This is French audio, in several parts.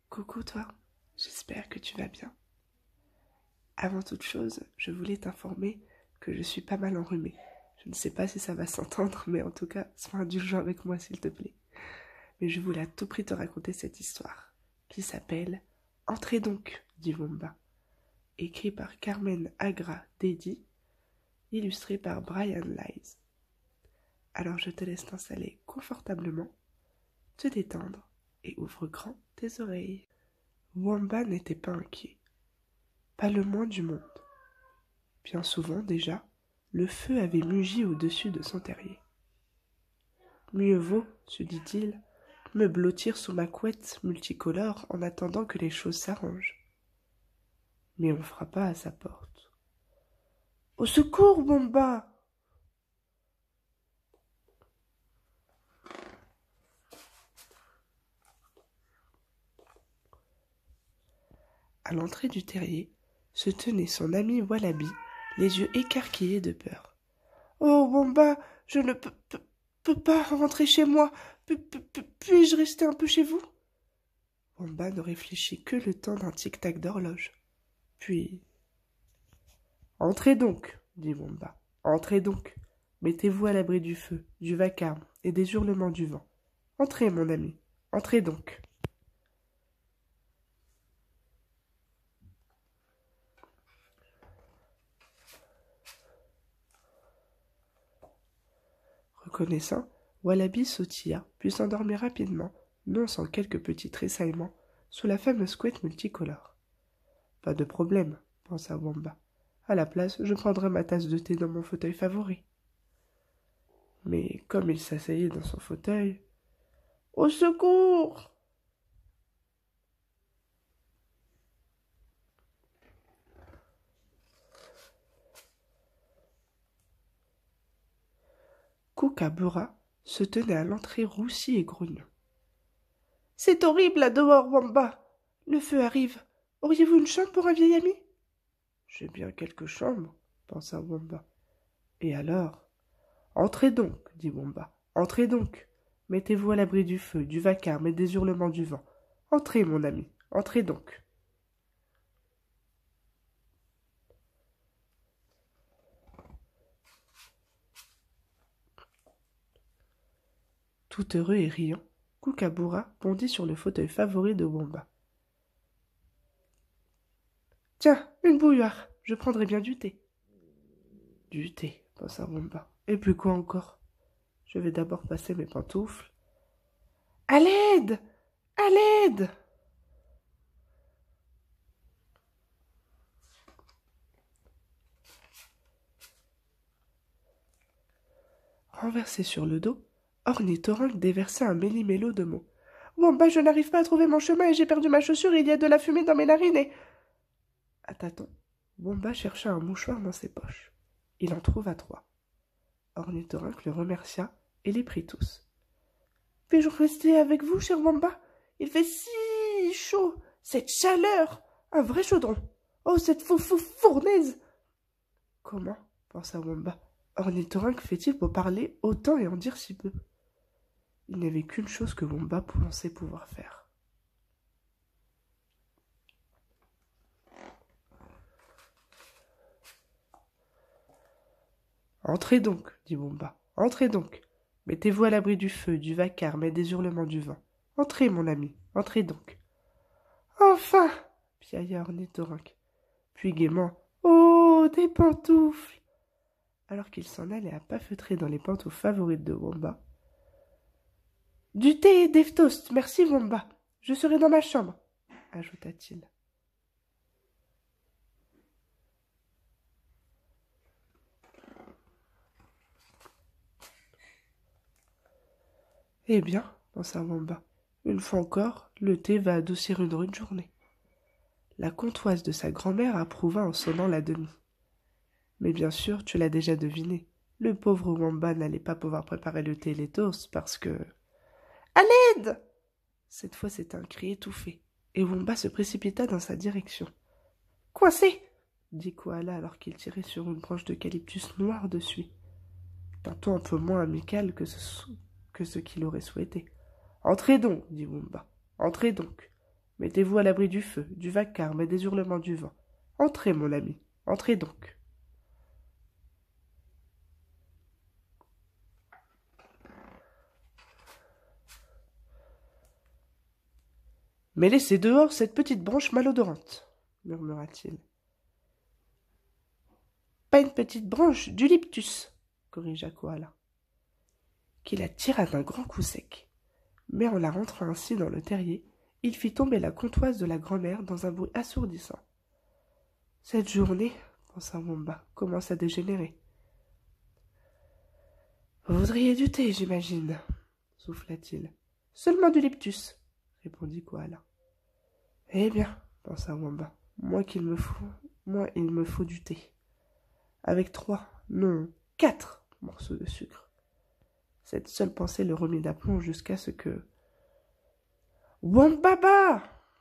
Coucou toi, j'espère que tu vas bien. Avant toute chose, je voulais t'informer que je suis pas mal enrhumée. Je ne sais pas si ça va s'entendre, mais en tout cas, sois indulgent avec moi s'il te plaît. Mais je voulais à tout prix te raconter cette histoire, qui s'appelle « Entrez donc » dit Womba, écrit par Carmen Agra Dedi, illustré par Brian Lies. Alors je te laisse t'installer confortablement, te détendre et ouvre grand tes oreilles. Womba n'était pas inquiet. Pas le moins du monde. Bien souvent déjà, le feu avait mugi au-dessus de son terrier. Mieux vaut, se dit-il, me blottir sous ma couette multicolore en attendant que les choses s'arrangent. Mais on frappa à sa porte. « Au secours, Womba !» À l'entrée du terrier se tenait son ami Wallaby, les yeux écarquillés de peur. « Oh, Womba, je ne peux pas rentrer chez moi. Puis-je rester un peu chez vous ?» Womba ne réfléchit que le temps d'un tic-tac d'horloge. Puis... « Entrez donc, dit Womba. Entrez donc. Mettez-vous à l'abri du feu, du vacarme et des hurlements du vent. Entrez, mon ami. Entrez donc. » Reconnaissant, Wallaby sautilla, puis s'endormit rapidement, non sans quelques petits tressaillements, sous la fameuse couette multicolore. « Pas de problème, pensa Womba. À la place, je prendrai ma tasse de thé dans mon fauteuil favori. » Mais comme il s'asseyait dans son fauteuil... « Au secours !» Kookaburra se tenait à l'entrée roussi et grognon. « C'est horrible là dehors, Womba. Le feu arrive. Auriez-vous une chambre pour un vieil ami ?»« J'ai bien quelques chambres, pensa Womba. Et alors ? Entrez donc, dit Womba. Entrez donc. Mettez-vous à l'abri du feu, du vacarme et des hurlements du vent. Entrez, mon ami, entrez donc. Tout heureux et riant, Kookaburra bondit sur le fauteuil favori de Womba. « Tiens, une bouilloire, je prendrai bien du thé. »« Du thé, pensa Womba. Et puis quoi encore ? Je vais d'abord passer mes pantoufles. »« À l'aide ! À l'aide !» Renversé sur le dos, Ornithorynque déversa un méli-mélo de mots. « Womba, je n'arrive pas à trouver mon chemin et j'ai perdu ma chaussure et il y a de la fumée dans mes narines et... » À tâtons, Womba chercha un mouchoir dans ses poches. Il en trouva 3. Ornithorynque le remercia et les prit tous. « Puis-je rester avec vous, cher Womba? Il fait si chaud, cette chaleur, un vrai chaudron. Oh, cette fournaise !» Comment, pensa Womba, Ornithorynque fait-il pour parler autant et en dire si peu? Il n'y avait qu'une chose que Womba pensait pouvoir faire. « Entrez donc, dit Womba, entrez donc. Mettez-vous à l'abri du feu, du vacarme et des hurlements du vent. Entrez, mon ami, entrez donc. »« Enfin !» piailla Ornithorynque. Puis gaiement, « Oh, des pantoufles !» Alors qu'il s'en allait à pas feutrer dans les pantoufles favorites de Womba. « Du thé et des toasts, merci Womba. Je serai dans ma chambre, » ajouta-t-il. Eh bien, pensa Womba, une fois encore, le thé va adoucir une rude journée. La comtoise de sa grand-mère approuva en sonnant la demie. Mais bien sûr, tu l'as déjà deviné, le pauvre Womba n'allait pas pouvoir préparer le thé et les toasts parce que... « À l'aide !» Cette fois, c'était un cri étouffé, et Womba se précipita dans sa direction. « Coincé !» dit Koala alors qu'il tirait sur une branche d'eucalyptus noire de suie, d'un ton un peu moins amical que ce qu'il aurait souhaité. « Entrez donc, dit Womba, entrez donc. Mettez-vous à l'abri du feu, du vacarme et des hurlements du vent. Entrez, mon ami, entrez donc. Mais laissez dehors cette petite branche malodorante, murmura-t-il. Pas une petite branche, d'eucalyptus, corrigea Koala, qui la tira d'un grand coup sec. Mais en la rentrant ainsi dans le terrier, il fit tomber la comptoise de la grand-mère dans un bruit assourdissant. Cette journée, pensa Wamba, commence à dégénérer. Vous voudriez du thé, j'imagine, souffla-t-il. Seulement du leptus, répondit Koala. Eh bien, pensa Wamba, moi il me faut du thé. Avec 3, non, 4 morceaux de sucre. Cette seule pensée le remit d'aplomb jusqu'à ce que... Wambaba!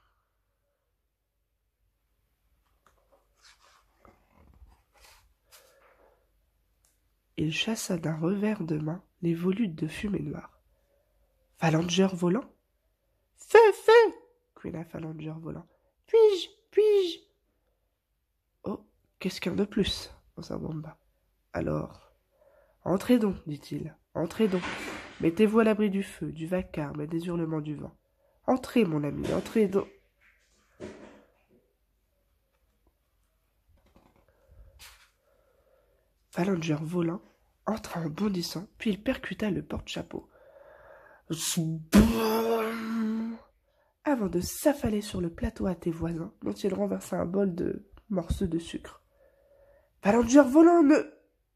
Il chassa d'un revers de main les volutes de fumée noire. Phallanger volant? Feu, feu! Cria Phallanger volant. Puis-je, puis-je? Oh, qu'est-ce qu'un de plus, pensa Wamba. Alors, entrez donc, dit-il, entrez donc. Mettez-vous à l'abri du feu, du vacarme et des hurlements du vent. Entrez, mon ami, entrez donc. Phallanger volant entra en bondissant, puis il percuta le porte-chapeau. Avant de s'affaler sur le plateau à thé voisin, dont il renversa un bol de morceaux de sucre. Phallanger volant ne...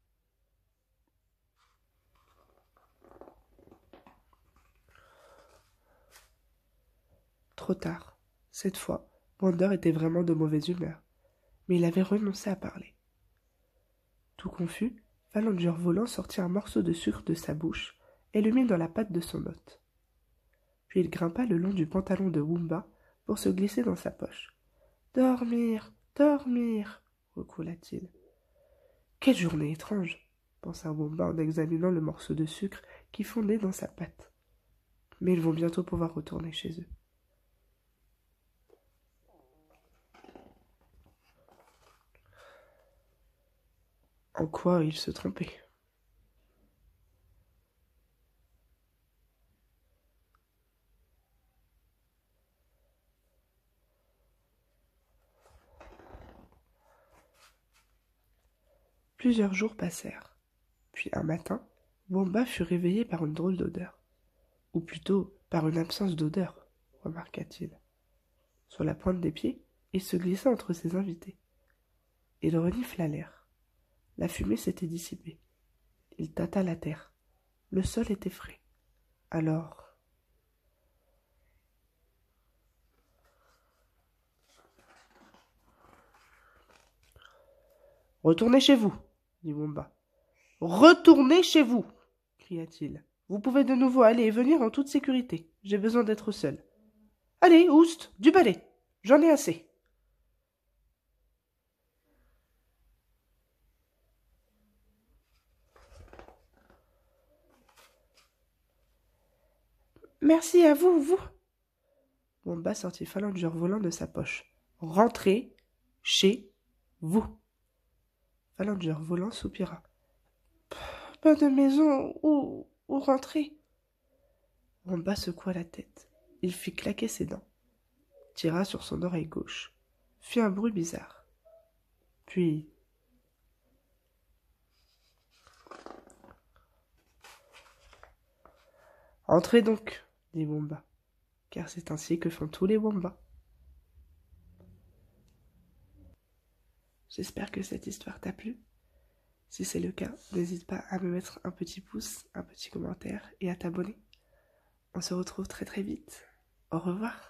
Trop tard. Cette fois, Wonder était vraiment de mauvaise humeur, mais il avait renoncé à parler. Tout confus, Phallanger volant sortit un morceau de sucre de sa bouche et le mit dans la patte de son hôte. Puis il grimpa le long du pantalon de Wumba pour se glisser dans sa poche. « Dormir, dormir !» roucoula-t-il. « Quelle journée étrange !» pensa Wumba en examinant le morceau de sucre qui fondait dans sa patte. Mais ils vont bientôt pouvoir retourner chez eux. En quoi il se trompait? Plusieurs jours passèrent. Puis un matin, Wamba fut réveillé par une drôle d'odeur. Ou plutôt par une absence d'odeur, remarqua-t-il. Sur la pointe des pieds, il se glissa entre ses invités. Il renifla l'air. La fumée s'était dissipée. Il tâta la terre. Le sol était frais. Alors... « Retournez chez vous, dit Wamba. « Retournez chez vous, cria-t-il. Vous pouvez de nouveau aller et venir en toute sécurité. J'ai besoin d'être seul. Allez, Oust, du balai. J'en ai assez. » Merci à vous, vous. Wamba sortit Phallanger volant de sa poche. Rentrez chez vous. Phallanger volant soupira. Pas de maison où rentrer. Wamba secoua la tête. Il fit claquer ses dents, tira sur son oreille gauche, fit un bruit bizarre. Puis... Entrez donc, dit Wamba, car c'est ainsi que font tous les Wamba. J'espère que cette histoire t'a plu. Si c'est le cas, n'hésite pas à me mettre un petit pouce, un petit commentaire et à t'abonner. On se retrouve très très vite. Au revoir.